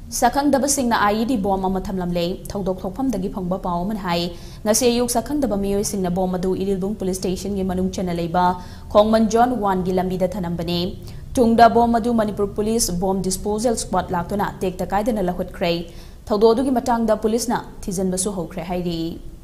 Shakhangdaba singna IED bomb ama thnamle thodok thokpham dagi phangba paw man hai ngase yuk Shakhangdaba miyoi singna bomb adu Ililbung police station gi manung chana leiba Khongman John 1 gi lambi da thanambane tungda bomb adu Manipur police bomb disposal squad laktuna tek takai dana lahut khrei thodo du gi matang da police na thijan basu hokre hairi